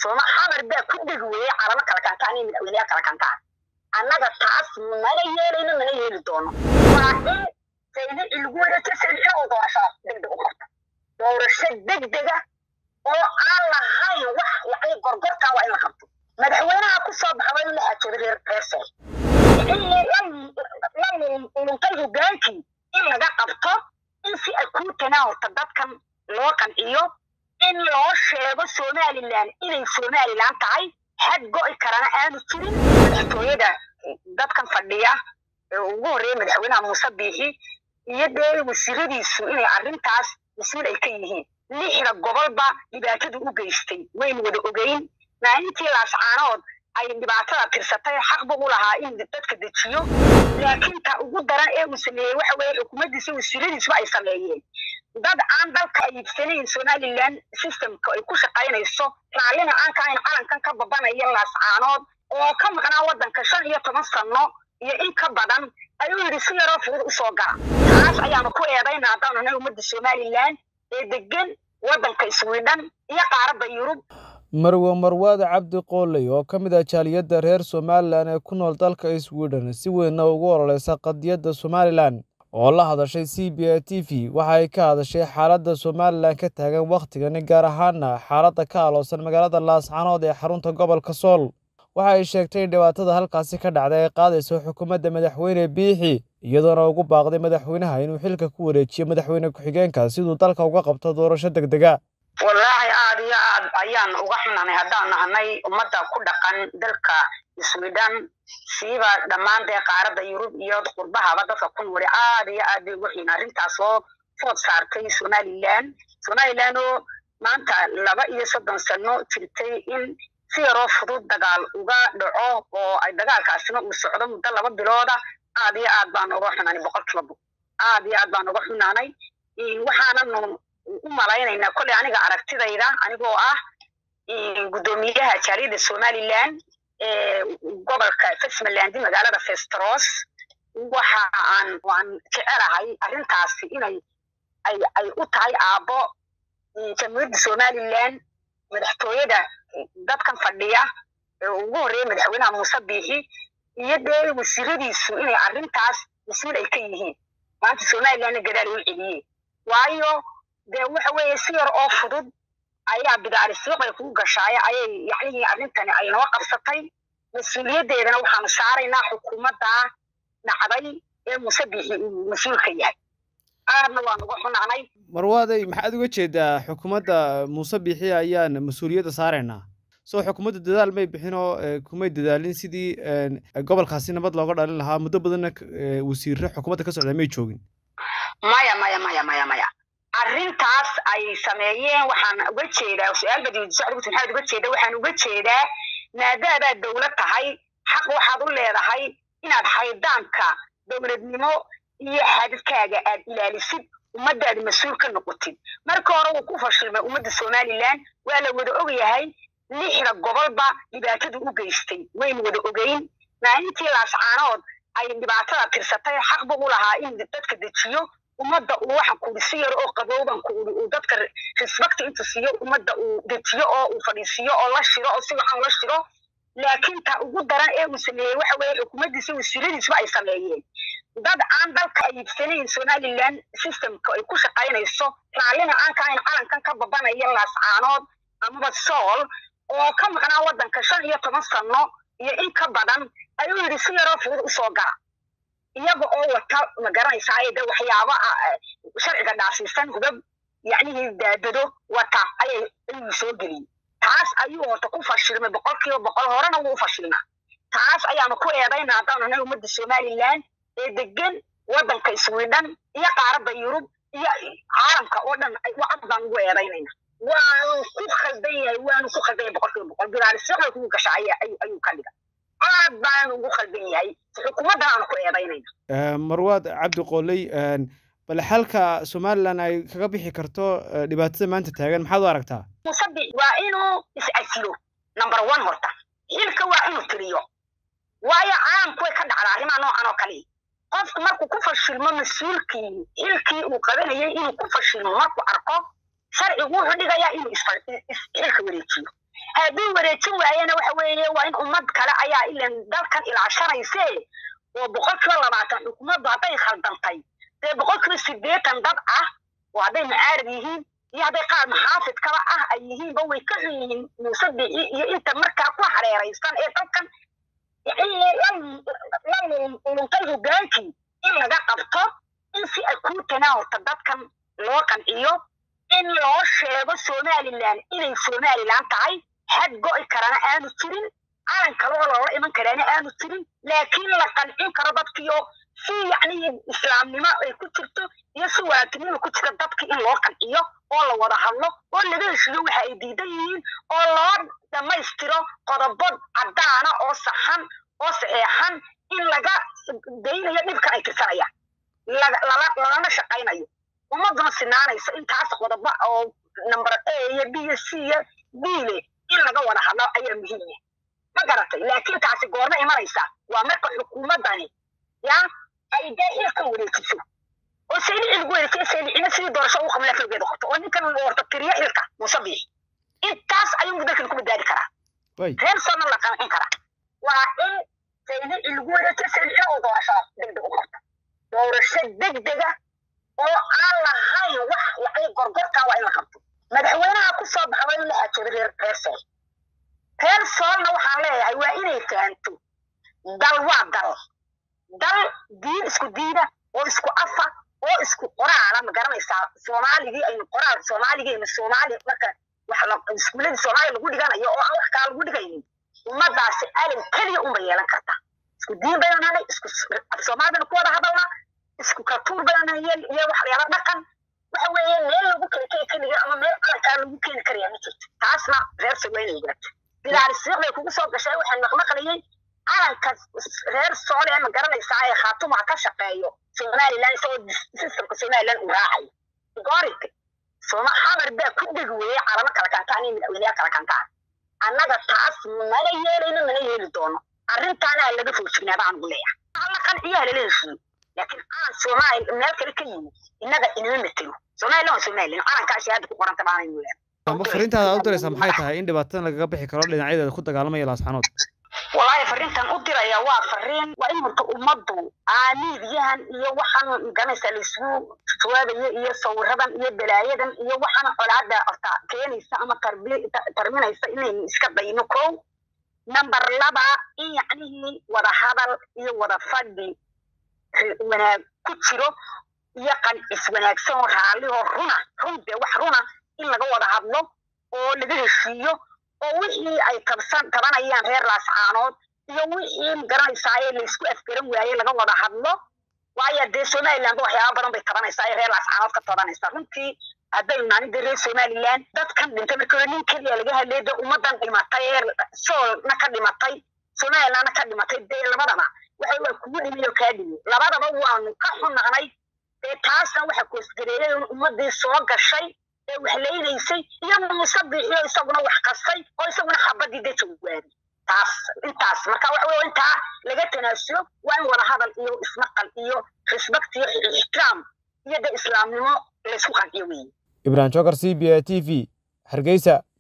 sooma xamar baa ku dhigway caraba kala kantaan in madaxweynaha kala kantaan annaga taas mana yeeli doono waa in sayni ilguura ka soo doorasho degdega oo aan lahayn wax yacni gorgorta waa in la qabto madaxweynaha ku soo baxay in la xajiro reer reersay in hogaankii in laga qabto in si ay ku tanaawta dadkan loo qanciyo in loo sheego Somaliland inay Somaliland tahay xad go'i karana aanu jirin madaxtooyada dadkan fadhiya ugu horeeyay madaxweynaha Muuse Biixi iyo wasiiradiisu inay arrintaas mas'uul ay ka yihiin lixda gobolba dhibaatadu u geystay weyn wada ogeyn maalintii laascaanood ay dhibaatada tirsatay xaq buu lahaa in dadka dejiyo laakiin ta ugu daran ee uu sameeyay waxa weeye xukuumaddiisa wasiiradiisu ay sameeyeen dad aan dalka ay ibsaneen Somaliland systemka ay ku shaqaynayso raalina aan ka ahayn calankan ka babanaya laascaanood oo ka maqnaa wadanka 15 sano iyo in ka badan ayuu yiri si yar oo fudud u soo gaa taas ayaanu ku eedaynaa haddana ummadda Somaliland ee degan wadanka Sweden iyo qaaradda Yurub marwaad cabdi qooley oo ka mid ah jaaliyadda reer Somaliland ee ku nool dalka Sweden si weyn ugu ololeysa qadiyadda Somaliland oo la hadashay CBA TV waxa ay ka hadashay xaaladda Somaliland ka taagan waqtigan gaar ahaan xaaladda ka aloosan magaalada Laascaanood ee xarunta gobolka Sool waxa ay sheegtay dhibaatada halkaasi ka dhacday ay qaadayso xukuumadda madaxweyne Biixi iyadoo ugu baaqday madaxweynaha inuu xilka ku wareejiyo madaxweyne ku-xigeenka sidoo dalka uga qabto doorasho degdeg والله عادي أيام وحنا نهدان هناي ومدة كل قن ذلك السودان سيبا دمان ده قارة يوروب يود قربها بدأ فكون وري عادي وحنا رنتا صوب فوت صارتي سونايلان ما أنت لبا يصدق سنو تلتي إن في رفض دجال وجا دعوة أو دجال كاسمة والسعودة مدلنا بدلودا عادي بانو وحنا نبقى كلبو عادي بانو وحنا ناي وحنا umalaynayna kulli aniga aragtidayda anigoo ah gudoomiyaha jaaliyadda Somaliland gobolka Somaliland magaalada Festros waxa aan jecelahay arrintaasi inay ay u tahay aabo jamhuuriyadda Somaliland madaxtooyada dadkan fadhiya ugu horeeyay madaxweynaha Muuse Biixi iyo wasiiradiisu inay arrintaas mas'uul ay ka yihiin maanta Somaliland gadaal u celiyay waayo ده وحوي سير أو فضد أيها بدار السوق يكون قشاية أي يعني أرنتني أي نوقف سطحي مسؤولية ده أنا وحنا صارينا حكومة ده نعبي المسبح مسؤول خيال أنا وحنا عني marwaday maxaad uga jeedaa xukuumadda Muuse Biixi ayaan mas'uuliyadda saarayna soo xukuumadda dadaal may bixino kumay dadaalin sidii gobolkaasi nabad looga dhalin lahaa muddo badan wasiirro xukuumadda ka socda may joogin maya arrintaas ay sameeyeen waxaan uga jeedaa su'aal badii waxaan uga jeedaa maadaama dawlad tahay xaq waxaad u leedahay inaad haydaanka dawladnimo iyo xadkaaga aad ilaalisid ummadaada mas'uul ka noqotid marka hore uu ku fashilmay ummadda Somaliland waa la wada ogyahay lixda gobolba dhibaatadu u geystay weyn wada ogeyn maalintii laascaanood ay dhibaatada tirsatay xaq buu lahaa in dadka dejiyo ummadda uu waxa ku dhisay oo qabowban ku uu dadka respect inta siiyo ummadda uu dejiyo oo uu fadhiisiyo oo la shiro oo si waxaan la shiro laakiin ta ugu daran ee uu sameeyay waxa weeye xukuumaddiisa wasiiradiisu ay sameeyeen dad aan dalka ay ibsaneen Somaliland systemka ay ku shaqaynayso raalina aan ka ahayn calankan ka babanaya laascaanood ama Sool oo ka maqnaa wadanka 15 sano iyo in ka badan ayuu yiri si yar oo fudud u soo gaa iyaga oo wata magaranaysa ay waxyaabo sharciga dhaafsiisan hubab yani daadado wata ay soo gelin taas ayuu horta ku fashilmay boqol horena wuu fashilnaa taas ayaanu ku eedaynaa haddana ummadda Somaliland ee degan wadanka Sweden iyo qaaradda Yurub iyo caalamka oo dhan waxaan ugu eedaynayna waanu ku khaldan boqol bilaal soo ku gashay ayuu ka dhiga baan ugu khaldan yahay xukuumadda aan ku eedaynayna marwaad cabdi qooley bal halka Somaliland ay kaga bixi karto dhibaatada maanta taagan maxaad u aragtaa musabbix waa inuu is-asilo number 1 horta xilka waa inuu tiriyo waayo caalamku way ka dhacdaa arrimaha noocan oo kale qofku markuu ku fashilmo mas'uulkii xilkii uu qabanayay inuu ku fashilmo markuu arko sharcigu wuxuu dhigayaa inuu xilka wareejiyo haddii wareejin waayana waxa weeye waa in ummad kale ayaa ilan dalkan ilaashanayse oo 20% xukuumaddu hadday khaldantay dee 80% dad ah oo hadday mucaarad yihiin iyo hadday qaar maxaafid kala ah ay yihiinba way ka xun yihiin Muuse Biixi iyo inta markaa ku hareeraysan ee dalkan luntay hogaankii in laga qabto in si ay ku tanaawta dadkan loo qanciyo in loo sheego Somaliland inay Somaliland tahay xad go'i karana aanu jirin aan kale oo loo iman karana aanu jirin laakiin la qancin karo dadkiyo si yacni islaamnimo ay ku jirto iyo si wadaadnimo ku jirto dadka in loo qanciyo oo la wada hadlo oo laga heshiiyo waxa ay diidan yihiin oo loo dhamaystiro qodobo cadaan ah oo saxan oo saxeexan in laga daynayo dhibka ay tirsanayaan lana shaqaynayo ummaduna sinaanaysa intaas qodobo oo number A iyo B iyo C iyo D in laga wada hadlo ayaa muhiim ah ma garatay laakiin taasi goorma imanaysa waa marka xukuumadani yaa ay daahirka wareejiso oo sayid weerka sayid si doorasho u qabla filgeeda qorto oo ninkan uu horta tiriya xilka Muuse Biixi intaas ayuu muddo ku badbaadi karaa reer sano la qancin karaa waa in sayid weerka sayid uu doorasho degdeg u qabto doorasho degdega oo aan lahayn wax yacni gorgorta waa in la qabto madaxweynaha ku soo baxay in la xajiro reer soolna waxaan leeyahay waa inay fahanto dal waa dal diin isku diida oo isku afa oo isku qoraal ma garanaysaa Soomaaligi ay qoraal Soomaaliga marka wax la iskuulada Soomaaliga lagu dhiganayo oo aan wax kale lagu dhigaynin ummadaasi alim kaliya uma yeelan karta isku diin badanana isku Soomaalida ku wada hadalna isku kultuur badanana iyo wax la dhaqan waxa weeye meel lagu kaliya ama meel kale lagu keeni kariya ma jirto taasna reer Soomaaliya bilaar siqay kugu soo gashay waxaan maqlayay calanka reer Soomaaliya ma garanaysaa ay khaatuma ka shaqeeyo Somaliland soo systemka Somaliland u raacay goorika Soomaaliya baa ku dhigay calama kala kantaan in madaxweynaha kala kantaan annaga taas ma la yeeli doono arrintaana laga foojinaa baan ugu leeyahay alla qanciyaa la leeyahay laakiin aan Soomaaliya meel kale ka yimid innaga inuu metelo Somaliland calankaasi aad ku qoranta baan inuu leeyahay ama fariintaada u diraysaa maxay tahay in dhibaatada lagaga bixi karo dhinacyada ku dagaalamaya laasxanood والله فرينتان أدرى وافرين وإن متأمضوا عميديان يوحنا جنس الأسبوع سواد يصور هذا يبلايدا يوحنا على عدا أرتا كيان يسمى ترمينا يسمى إسكاب بينكو نمبر لبا يعني وذا هذا وذا فدي وانا كتيرو يقن اسمنا كسور حالي ورونا وحرونا إلا جوا هذا أو لدهشيو oo wixii ay tabanayaan reer laascaanood iyo wixii garanaysaa la isku afgaran waayay laga wada hadlo waayo de Somaliland waxyaabo badan bay tabanaysaa reer laascaanood ka tabanaysaa runtii hadday maanida reer Somaliland dadkan dhintay markii nin kaliya laga hadlayay ummadan dhimatay soolna ka dhimatay Somaliland ka dhimatay de labadaba waxay waa kugu dhimiyo ka dhimi labadaba waanu ka xunaanay ee taasna waxa ku isgareeyay ummadii soo gashay وحلينيسي يوم مصبي يسوون وحقصي أو يسوون حبدي ده جواري تاس مركا وأنت لقيتنا شو وأنا ورا هذا الإيو اسمقل إيو رسبكتي إحترام يد إسلام نمو لسوق الإيوي إبراهيم شكر CBA TV حرقيسة